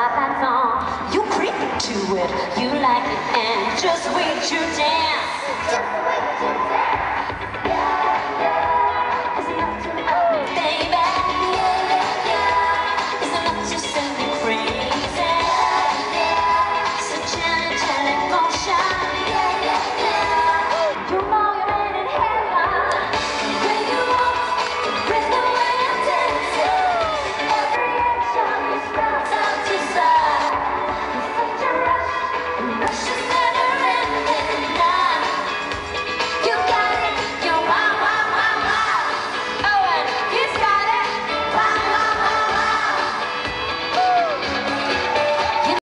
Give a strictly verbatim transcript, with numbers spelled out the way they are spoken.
got that song. You creep to it, you like it, and just wait your dance.